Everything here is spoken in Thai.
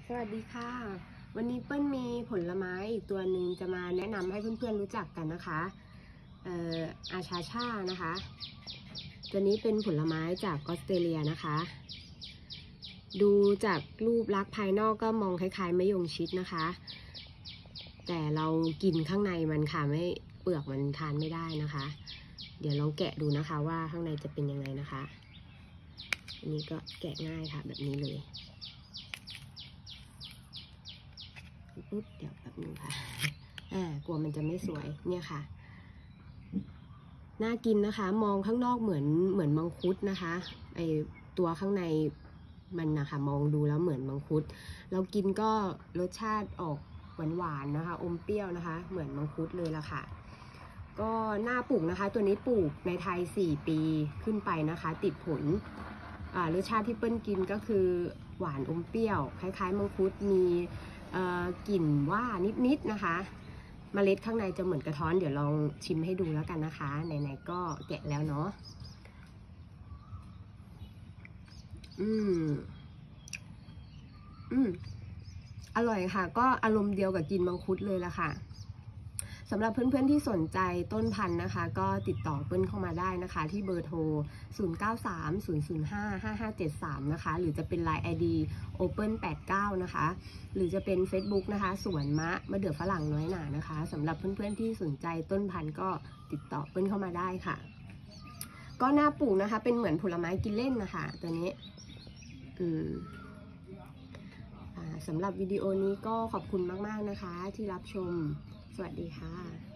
สวัสดีค่ะวันนี้เปิ้ลมีผลไม้อีกตัวหนึ่งจะมาแนะนำให้เพื่อนๆรู้จักกันนะคะอาชาชานะคะตัวนี้เป็นผลไม้จากออสเตรเลียนะคะดูจากรูปลักษณ์ภายนอกก็มองคล้ายๆมะยงชิดนะคะแต่เรากินข้างในมันค่ะไม่เปลือกมันทานไม่ได้นะคะเดี๋ยวลองแกะดูนะคะว่าข้างในจะเป็นยังไงนะคะอันนี้ก็แกะง่ายค่ะแบบนี้เลยปุ๊บเดี๋ยวแบบนึงค่ะกลัวมันจะไม่สวยเนี่ยค่ะน่ากินนะคะมองข้างนอกเหมือนมังคุดนะคะไอตัวข้างในมันนะคะมองดูแล้วเหมือนมังคุดเรากินก็รสชาติออกหวานๆนะคะอมเปรี้ยวนะคะเหมือนมังคุดเลยละค่ะก็น่าปลูกนะคะตัวนี้ปลูกในไทย4 ปีขึ้นไปนะคะติดผลรสชาติที่เปิ้ลกินก็คือหวานอมเปรี้ยวคล้ายๆมังคุดมีกลิ่นว่านิดๆนะคะเมล็ดข้างในจะเหมือนกระท้อนเดี๋ยวลองชิมให้ดูแล้วกันนะคะไหนๆก็แกะแล้วเนาะอร่อยค่ะก็อารมณ์เดียวกับกินมังคุดเลยละค่ะสำหรับเพื่อนๆที่สนใจต้นพันธุ์นะคะก็ติดต่อเปิ้ลเข้ามาได้นะคะที่เบอร์โทร 0930055573 นะคะหรือจะเป็น LINE ID Open89 นะคะหรือจะเป็น Facebook นะคะสวนมะเดื่อฝรั่งน้อยหนานะคะสำหรับเพื่อนๆที่สนใจต้นพันธุ์ก็ติดต่อเปิ้ลเข้ามาได้ค่ะก็น่าปลูกนะคะเป็นเหมือนผลไม้กินเล่นนะคะตัวนี้สำหรับวิดีโอนี้ก็ขอบคุณมากๆนะคะที่รับชมสวัสดีค่ะ